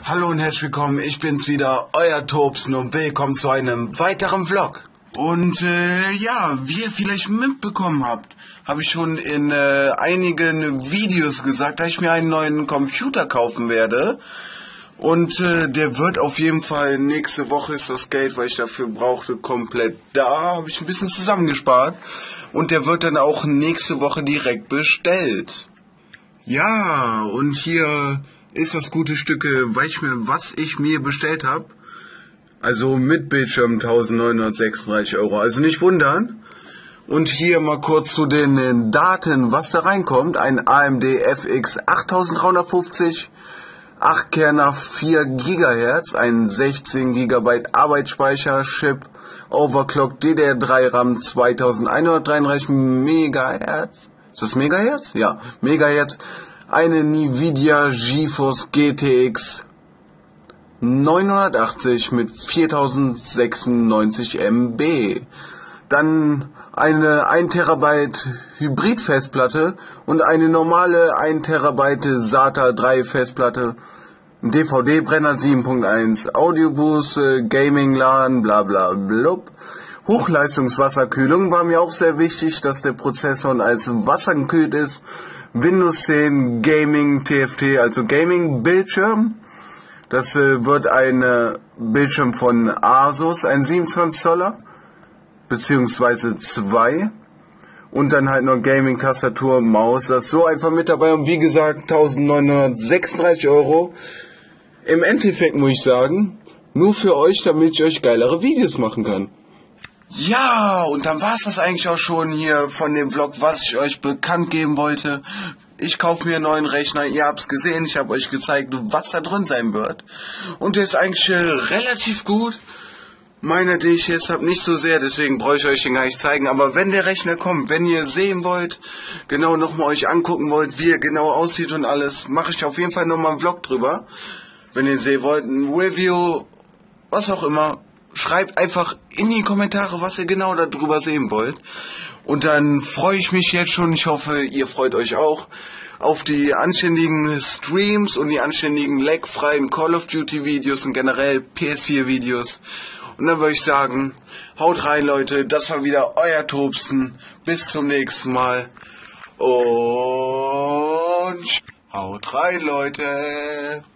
Hallo und herzlich willkommen, ich bin's wieder, euer Tobsen und willkommen zu einem weiteren Vlog. Und ja, wie ihr vielleicht mitbekommen habt, habe ich schon in einigen Videos gesagt, dass ich mir einen neuen Computer kaufen werde. Und der wird auf jeden Fall, nächste Woche ist das Geld, weil ich dafür brauchte, komplett da, habe ich ein bisschen zusammengespart. Und der wird dann auch nächste Woche direkt bestellt. Ja, und hier ist das gute Stück, was ich mir bestellt habe. Also mit Bildschirm 1936 Euro, also nicht wundern. Und hier mal kurz zu den Daten, was da reinkommt. Ein AMD FX 8350, 8 Kerner, 4 GHz, ein 16 GB Arbeitsspeicher, Chip, Overclock DDR3 RAM 2133 MHz. Ist das Megahertz? Ja, Megahertz. Eine Nvidia GeForce GTX 980 mit 4096 MB. Dann eine 1 Terabyte Hybrid-Festplatte und eine normale 1 Terabyte SATA 3 Festplatte. DVD-Brenner 7.1, Audioboost, Gaming-LAN, bla bla blub. Hochleistungswasserkühlung war mir auch sehr wichtig, dass der Prozessor als Wasser gekühlt ist. Windows 10 Gaming TFT, also Gaming Bildschirm. Das wird ein Bildschirm von Asus, ein 27 Zoller, beziehungsweise 2. Und dann halt noch Gaming Tastatur, Maus, das ist so einfach mit dabei. Und wie gesagt, 1936 Euro. Im Endeffekt muss ich sagen, nur für euch, damit ich euch geilere Videos machen kann. Ja, und dann war es das eigentlich auch schon hier von dem Vlog, was ich euch bekannt geben wollte. Ich kaufe mir einen neuen Rechner, ihr habt's gesehen, ich habe euch gezeigt, was da drin sein wird. Und der ist eigentlich relativ gut. Meiner, den ich jetzt habe, nicht so sehr, deswegen brauche ich euch den gar nicht zeigen. Aber wenn der Rechner kommt, wenn ihr sehen wollt, genau nochmal euch angucken wollt, wie er genau aussieht und alles, mache ich auf jeden Fall nochmal einen Vlog drüber. Wenn ihr sehen wollt, ein Review, was auch immer. Schreibt einfach in die Kommentare, was ihr genau darüber sehen wollt. Und dann freue ich mich jetzt schon, ich hoffe, ihr freut euch auch, auf die anständigen Streams und die anständigen lagfreien Call of Duty Videos und generell PS4 Videos. Und dann würde ich sagen, haut rein Leute, das war wieder euer Tobsen. Bis zum nächsten Mal. Und haut rein Leute.